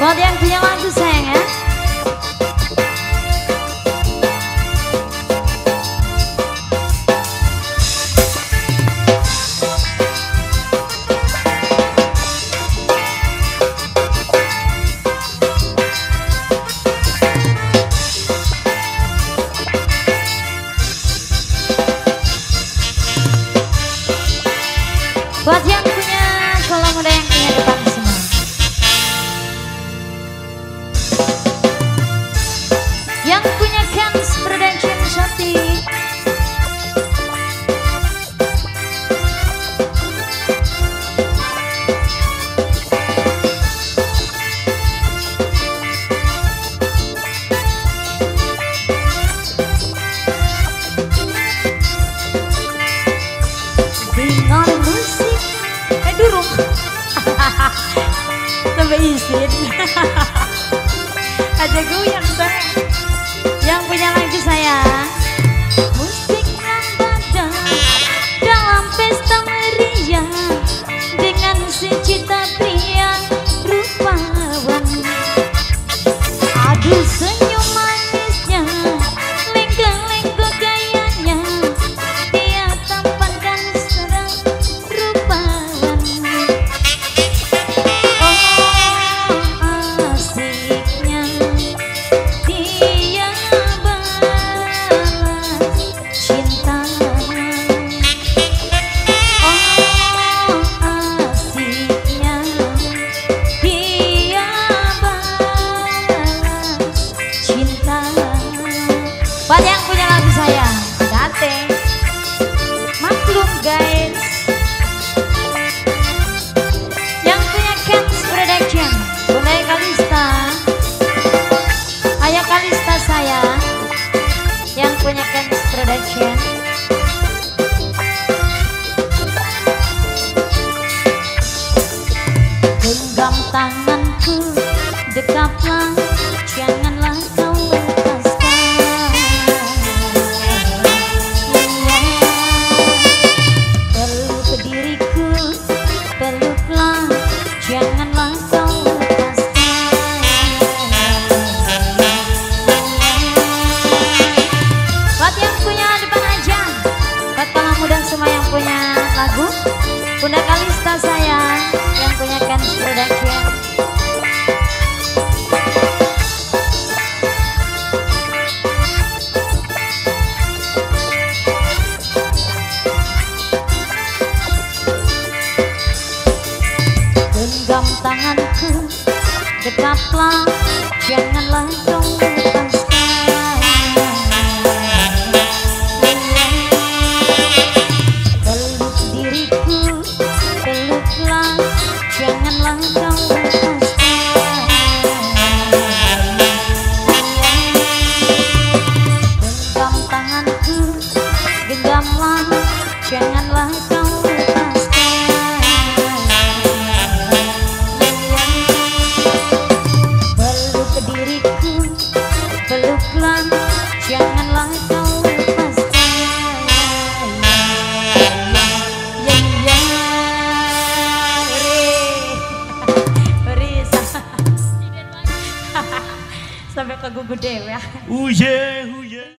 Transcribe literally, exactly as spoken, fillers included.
Buat yang punya lagu sayang ya. Buat yang punya kalau muda yang punya depan semua. Yang punya Kans Production Shopee. Dengar musik eh durung sampai izin aja goyang saya. Yang punya lagu saya musik ramadan dalam pesta meriah dengan secita pria rupawan. Aduh senyum manisnya, lengkeng-lengkeng gayanya, dia tampankan serang rupawan. Oh asiknya dia balas cinta. Oh asiknya dia balas cinta. Buat yang punya lagu saya Date maklum guys. Yang punya Kans Production Bunda Kalista, Ayah Kalista saya. Yang punya Kans Production. Genggam tanganku, dekaplah, janganlah kau lepaskan. Peluk diriku, peluklah, janganlah kau lepaskan. Buat yang punya depan aja, buat kamu muda semua yang punya lagu Bunda Kalista saya, yang punya Kans Production. Genggam tanganku, dekaplah, janganlah kau lepaskan. Peluk diriku, peluklah, janganlah kau lepaskan. Genggam tanganku, genggamlah, janganlah kau lepaskan. Peluk diriku, peluklah, janganlah kau lepaskan. Ya ya Ri sampai ke gugu dewe. Uje, uje.